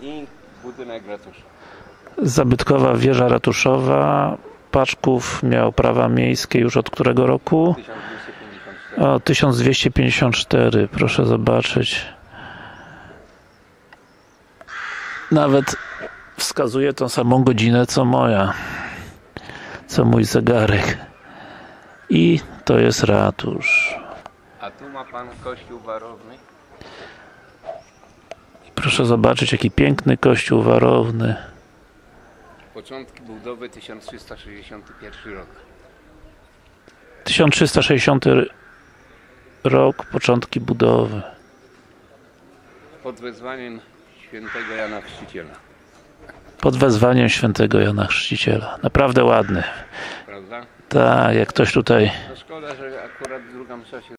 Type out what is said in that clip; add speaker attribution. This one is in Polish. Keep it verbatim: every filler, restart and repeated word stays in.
Speaker 1: i budynek ratusza.
Speaker 2: Zabytkowa wieża ratuszowa. Paczków miał prawa miejskie już od którego roku?
Speaker 1: tysiąc dwieście pięćdziesiąt cztery.
Speaker 2: O, tysiąc dwieście pięćdziesiąt cztery, proszę zobaczyć. Nawet wskazuje tą samą godzinę co moja, co mój zegarek. I to jest ratusz.
Speaker 1: A tu ma pan kościół warowny.
Speaker 2: Proszę zobaczyć, jaki piękny kościół warowny.
Speaker 1: Początki budowy tysiąc trzysta sześćdziesiąty pierwszy rok.
Speaker 2: tysiąc trzysta sześćdziesiąty rok, początki budowy.
Speaker 1: Pod wezwaniem świętego Jana Chrzciciela.
Speaker 2: Pod wezwaniem świętego Jana Chrzciciela. Naprawdę ładny.
Speaker 1: Prawda?
Speaker 2: Tak, jak ktoś tutaj
Speaker 1: No szkoda, że akurat druga msza się